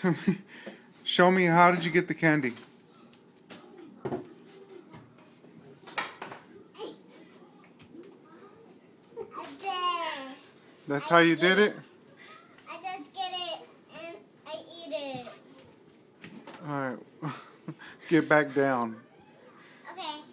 Show me, how did you get the candy? That's how you did it? I just get it and I eat it. Alright. Get back down. Okay.